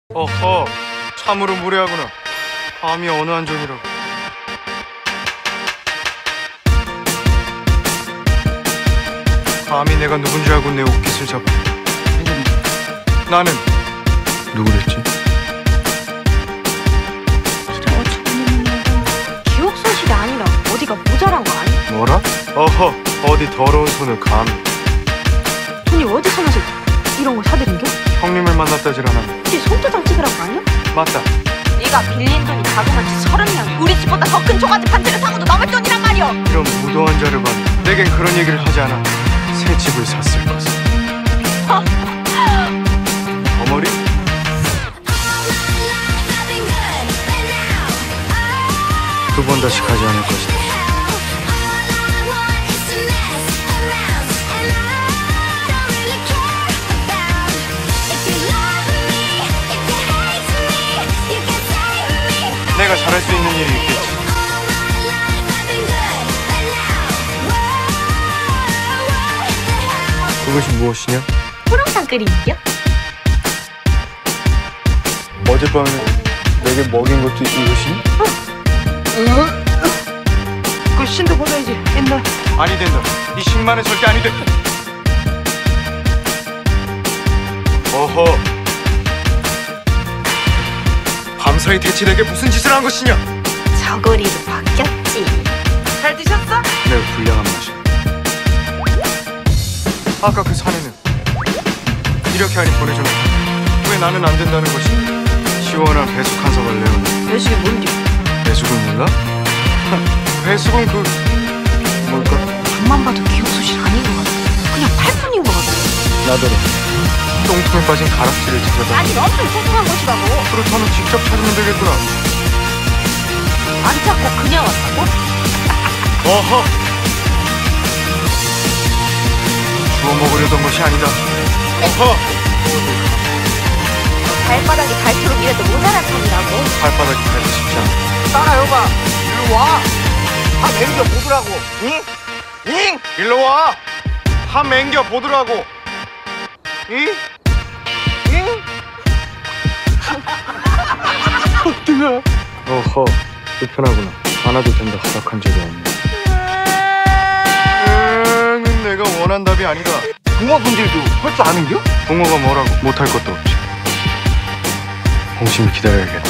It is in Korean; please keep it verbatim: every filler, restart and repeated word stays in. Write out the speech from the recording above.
어허, 참으로 무례하구나. 감히 어느 한정이라고. 감히 내가 누군지 알고 내 옷깃을 잡아. 나는 누구랬지? 기억 소실이 아니라 어디가 모자란 거 아니야? 뭐라? 어허, 어디 더러운 손을 감히. 돈이 어디서 나서 이런 걸 사들인 게? 형님을 만났다질 않았네. 혹시 손도장 찍으란 거 아니야? 맞다. 네가 빌린 돈이 자그마치 서른 명. 우리 집보다 더 큰 종아집 한 채를 사고도 넘을 돈이란 말이오. 이런 무도한 자를 봐. 내겐 그런 얘기를 하지 않아. 새 집을 샀을 것을. 어머리? 두 번 다시 가지 않을 것이다. 내가 잘할 수 있는 일이 있겠지. 그것이 무엇이냐? 프랑산 끓이기요? 어젯밤에 내게 먹인 것도 이것이니? 응? 그 신도 보내야지. 옛날. 아니 된다. 이 십만은 절대 아니 돼. 어허. 밤사이 대체 내게 무슨 짓을 한 것이냐? 저고리로 바뀌었지. 잘 드셨어? 내가 불량한 맛이야. 아까 그 사내는 이렇게 하니 보내줘놓고 왜 나는 안 된다는 것이? 시원한 배숙 한 사발 내어놓고. 배숙이 뭔지? 배숙은 몰라? 배숙은 그 뭘까? 앞만 봐도 기억 소실 아닌 것 같아. 그냥 팔뿐인 것 같아. 나더러 똥통에 빠진 가락지를 찾아다. 아니 엄청 소중한 것이라고. 그렇다면 직접 찾으면 되겠구나. 안 찾고 그냥 왔다고? 어허! 주워 먹으려던 것이 아니다. 어허! 발바닥이 닳도록 이래도 모자란 판이라고. 발바닥이 닳고 싶지 않아. 따라여봐. 일로 와. 다 맹겨 보더라고. 응? 응? 일로 와! 한 맹겨 보더라고. 이? 응? 어떡해. 어허, 불편하구나. 안 와도 된다 허락한 적이 없네. 음, 내가 원한 답이 아니다. 붕어 분질도 할 줄 아는겨? 붕어가 뭐라고? 못할 것도 없지. 홍심이 기다려야겠다.